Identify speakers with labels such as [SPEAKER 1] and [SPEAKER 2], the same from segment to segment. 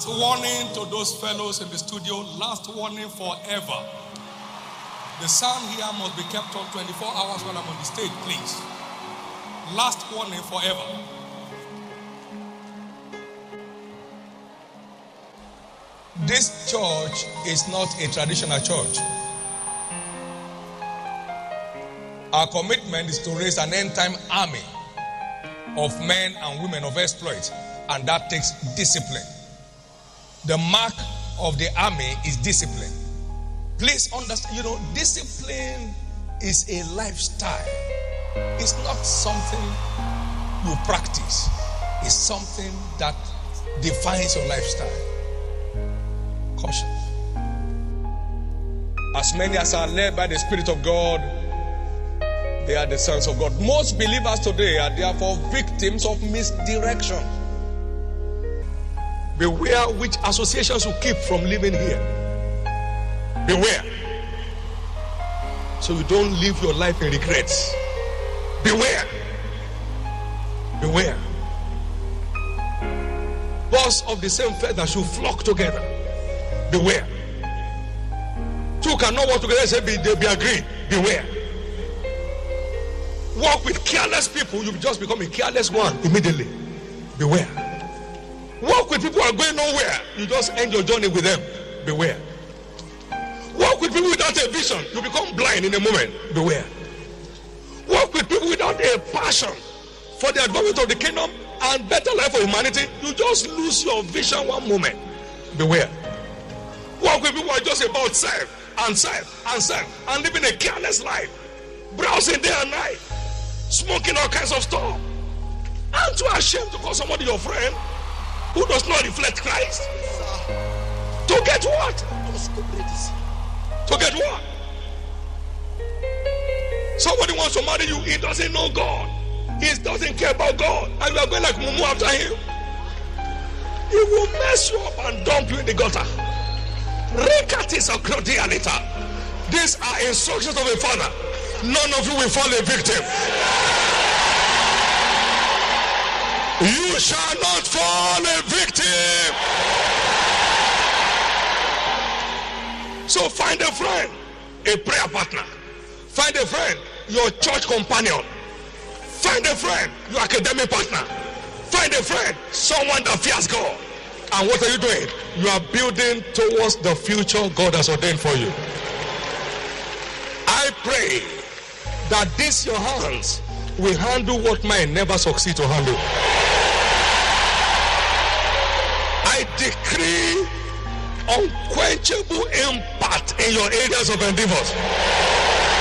[SPEAKER 1] Last warning to those fellows in the studio, last warning forever. The sound here must be kept on 24 hours when I'm on the stage, please. Last warning forever. This church is not a traditional church. Our commitment is to raise an end-time army of men and women of exploit, and that takes discipline. The mark of the army is discipline. Please understand, discipline is a lifestyle. It's not something you practice. It's something that defines your lifestyle. Caution. As many as are led by the Spirit of God, they are the sons of God. Most believers today are therefore victims of misdirection. Beware which associations you keep from living here. Beware. So you don't live your life in regrets. Beware. Beware. Birds of the same feather should flock together. Beware. Two cannot work together and say they be agreed. Beware. Walk with careless people, you just become a careless one immediately. Beware. Walk with people who are going nowhere, you just end your journey with them. Beware. Walk with people without a vision, you become blind in a moment. Beware. Walk with people without a passion for the advancement of the kingdom and better life for humanity, you just lose your vision one moment. Beware. Walk with people who are just about self and self and self and living a careless life, browsing day and night, smoking all kinds of stuff. Aren't you ashamed to call somebody your friend who does not reflect Christ? To get what? To get what? Somebody wants to marry you, he doesn't know God. He doesn't care about God. And you are going like Mumu after him. He will mess you up and dump you in the gutter. Rekatis of Crodialita. These are instructions of a father. None of you will fall a victim. You shall not fall a victim. So find a friend, a prayer partner. Find a friend, your church companion. Find a friend, your academic partner. Find a friend, someone that fears God. And what are you doing? You are building towards the future God has ordained for you. I pray that this your hands will handle what mine never succeed to handle. I decree unquenchable impact in your areas of endeavors.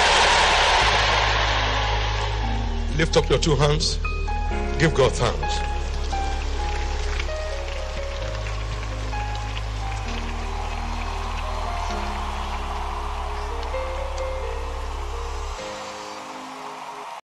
[SPEAKER 1] Lift up your two hands. Give God thanks.